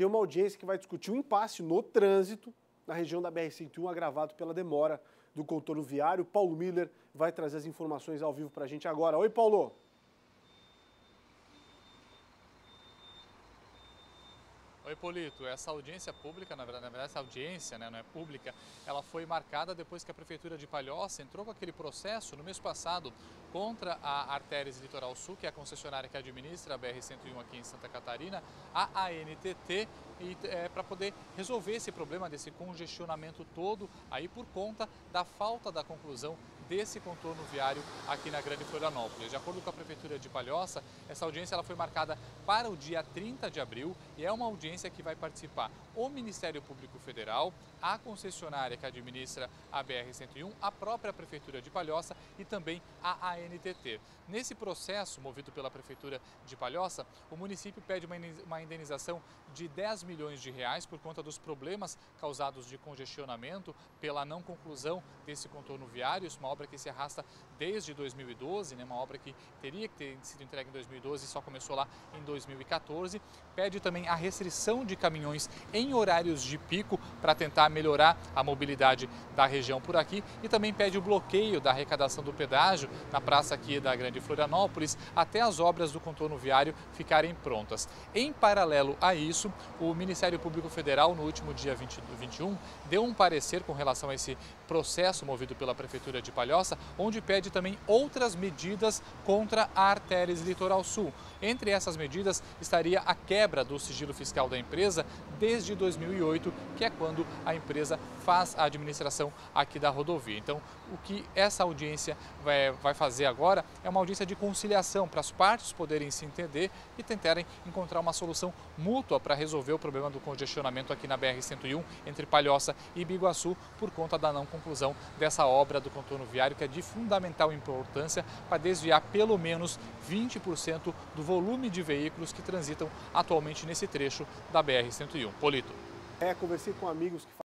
tem uma audiência que vai discutir um impasse no trânsito na região da BR-101, agravado pela demora do contorno viário. Paulo Miller vai trazer as informações ao vivo para a gente agora. Oi, Paulo! Oi, Polito. Essa audiência pública, na verdade essa audiência não é pública, ela foi marcada depois que a Prefeitura de Palhoça entrou com aquele processo no mês passado contra a Artérias Litoral Sul, que é a concessionária que administra a BR-101 aqui em Santa Catarina, a ANTT, para poder resolver esse problema desse congestionamento todo aí por conta da falta da conclusão desse contorno viário aqui na Grande Florianópolis. De acordo com a Prefeitura de Palhoça, essa audiência ela foi marcada para o dia 30 de abril e é uma audiência que vai participar o Ministério Público Federal, a concessionária que administra a BR-101, a própria Prefeitura de Palhoça e também a ANTT. Nesse processo, movido pela Prefeitura de Palhoça, o município pede uma indenização de 10 milhões de reais por conta dos problemas causados de congestionamento pela não conclusão desse contorno viário, uma obra que se arrasta desde 2012, uma obra que teria que ter sido entregue em 2012 e só começou lá em 2014. Pede também a restrição de caminhões em horários de pico para tentar melhorar a mobilidade da região por aqui e também pede o bloqueio da arrecadação do pedágio na praça aqui da Grande Florianópolis até as obras do contorno viário ficarem prontas. Em paralelo a isso, o Ministério Público Federal, no último dia 21, deu um parecer com relação a esse processo movido pela Prefeitura de Palhoça, onde pede também outras medidas contra a Artérias Litoral Sul. Entre essas medidas estaria a quebra do sigilo fiscal da empresa desde 2008, que é quando a empresa faz a administração aqui da rodovia. Então, o que essa audiência vai fazer agora é uma audiência de conciliação para as partes poderem se entender e tentarem encontrar uma solução mútua para resolver o problema do congestionamento aqui na BR-101 entre Palhoça e Biguaçu por conta da não conclusão dessa obra do contorno viário, que é de fundamental importância para desviar pelo menos 20% do volume de veículos que transitam atualmente nesse trecho da BR-101. Polito. Conversei com amigos que